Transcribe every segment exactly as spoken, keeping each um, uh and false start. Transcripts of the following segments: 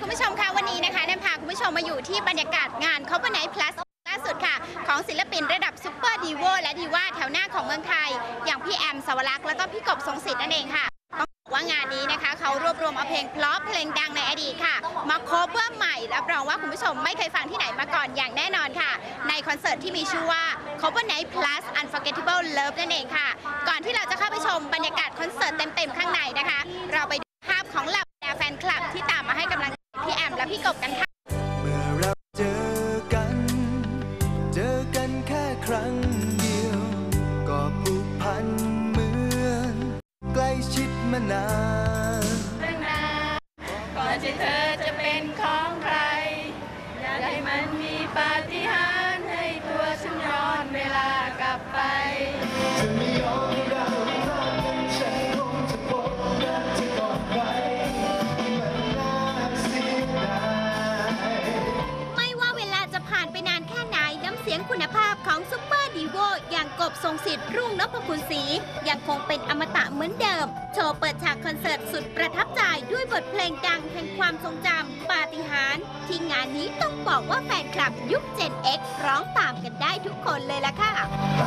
คุณผู้ชมคะวันนี้นะคะแนนพาคุณผู้ชมมาอยู่ที่บรรยากาศงาน Cover Night Plus ล่าสุดค่ะของศิลปินระดับซุปเปอร์ดีโวและดีว่าแถวหน้าของเมืองไทยอย่างพี่แอมสาวรักษ์แล้วก็พี่กบทรงศิษย์นั่นเองค่ะต้องบอกว่างานนี้นะคะเขารวบรวมเอาเพลงเพราะเพลงดังในอดีตค่ะมาโคเวอร์ใหม่รับรองว่าคุณผู้ชมไม่เคยฟังที่ไหนมาก่อนอย่างแน่นอนค่ะในคอนเสิร์ตที่มีชื่อว่า Cover Night Plus Unforgettable Love นั่นเองค่ะก่อนที่เราจะเข้าไปชมบรรยากาศคอนเสิร์ตเต็มๆข้างในนะคะเราไปดูภาพของเหล่าแฟนคลับที่ตามมาให้กำลังใจพี่แอมและพี่กบกันค่ะเมื่อเราเจอกันเจอกันแค่ครั้งเดียวก็ผูกพันเหมือนใกล้ชิดมานานตั้งนานก่อนที่เธอจะเป็นของใครอยากให้มันมีปาฏิหาริย์ให้ตัวฉันย้อนเวลากลับไปจะไม่ยอมให้เราพลาดกันฉันคงจะพบรักที่ก่อนไปมันน่าเสียดายไม่ว่าเวลาจะผ่านไปนานแค่ไหนน้ำเสียงคุณภาพของซุปเปอร์ดีโวอย่างกบทรงศิษย์รุ่งนพคุณศรียังคงเป็นอมตะเหมือนเดิมโชว์เปิดฉากคอนเสิร์ตสุดประทับใจด้วยบทเพลงดังแห่งความทรงจำปาฏิหาริย์ที่งานนี้ต้องบอกว่าแฟนคลับยุค เจน เอ็กซ์ ร้องตามกันได้ทุกคนเลยล่ะค่ะ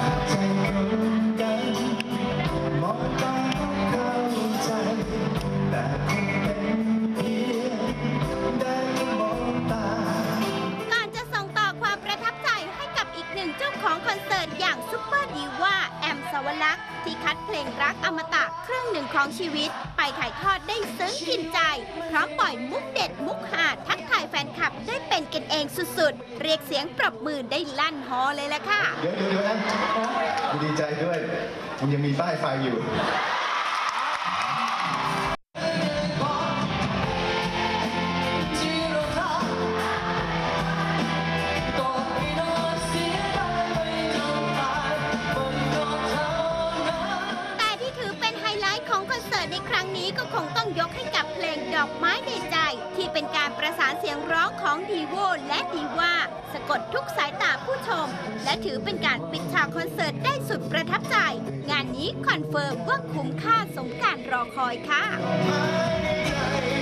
ก่อนจะส่งต่อความประทับใจให้กับอีกหนึ่งเจ้าของคอนเสิร์ตอย่างซุปเปอร์ดีว่าแอมสาวรักษ์ที่คัดเพลงรักอมตะครึ่งหนึ่งของชีวิตไปถ่ายทอดได้ซึ้งกินใจพร้อมปล่อยมุกเด็ดมุกหาทักทายแฟนคลับได้เป็นกันเองสุดๆเรียกเสียงปรบมือได้ลั่นฮอเลยล่ะค่ะเดี๋ยวเดี๋ยวนะดีใจด้วยมันยังมีป้ายไฟอยู่ในครั้งนี้ก็คงต้องยกให้กับเพลงดอกไม้ในใจที่เป็นการประสานเสียงร้องของดีโวและดีว่าสะกดทุกสายตาผู้ชมและถือเป็นการปิดฉากคอนเสิร์ตได้สุดประทับใจงานนี้คอนเฟิร์มว่าคุ้มค่าสมการรอคอยค่ะ